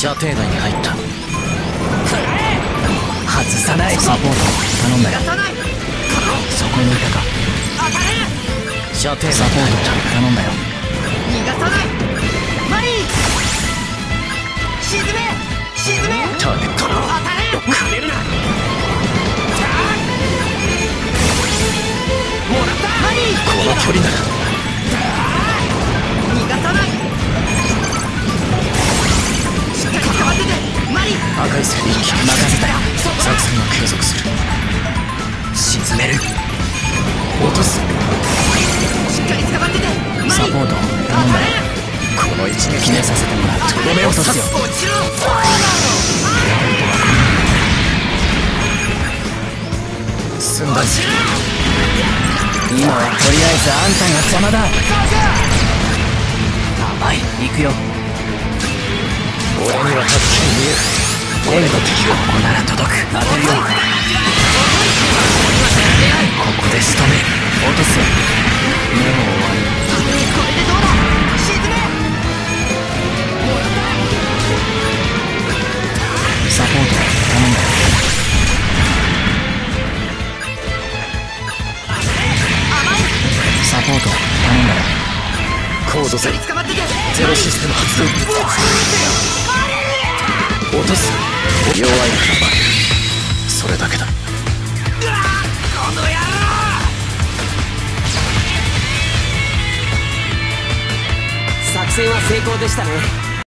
射程内に入った。 外さない。 サポート頼んだよ。 そこにいたか。 射程内に入った。頼んだよ。 逃がさない。マリー沈め沈め。 ターゲット当たれ。くれるな。もらった。マリーこの距離なら逃がさない。しっかり捕まっててマリー。 赤い線一気に任せたよ。作戦は継続する。 沈める。 落とす。 しっかり捕まっててマリー。 サポート頼んだよ。この一撃決めさせてもらう。とどめを刺すよ。 落ちろ。 済んだ。 今はとりあえずあんたが邪魔だ。甘い。行くよ。 俺にははっきり見える。俺の敵がここなら届く。当てるよ。ここで仕留める。落とすよ。目も終わる。 これでどうだ。沈め。 サポート頼んだよ。サポート頼んだよ。 コードゼ捕まっててゼロシステム発動。落とす。弱いから負ける。それだけだ。 この野郎。作戦は成功でしたね。